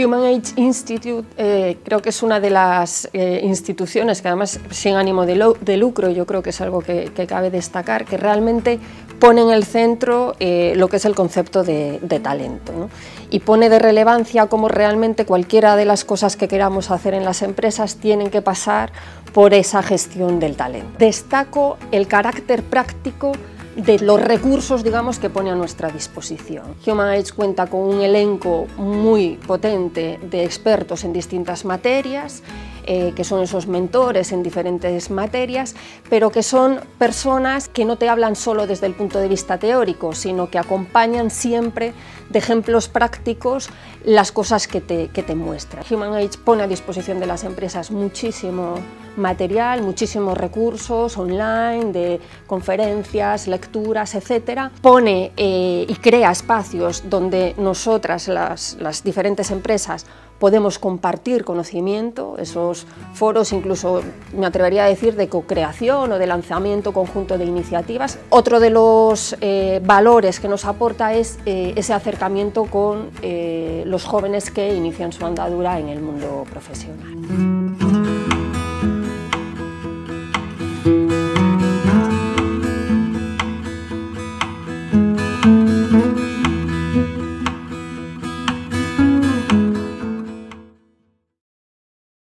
Human Age Institute creo que es una de las instituciones que además sin ánimo de lucro, yo creo que es algo que cabe destacar, que realmente pone en el centro lo que es el concepto de talento, ¿no? Y pone de relevancia cómo realmente cualquiera de las cosas que queramos hacer en las empresas tienen que pasar por esa gestión del talento. Destaco el carácter práctico de los recursos, digamos, que pone a nuestra disposición. Human Age cuenta con un elenco muy potente de expertos en distintas materias, que son esos mentores en diferentes materias, pero que son personas que no te hablan solo desde el punto de vista teórico, sino que acompañan siempre de ejemplos prácticos las cosas que te muestran. Human Age pone a disposición de las empresas muchísimo material, muchísimos recursos online, de conferencias, lecturas, etcétera. Pone y crea espacios donde nosotras, las diferentes empresas, podemos compartir conocimiento, esos foros incluso me atrevería a decir de co-creación o de lanzamiento conjunto de iniciativas. Otro de los valores que nos aporta es ese acercamiento con los jóvenes que inician su andadura en el mundo profesional.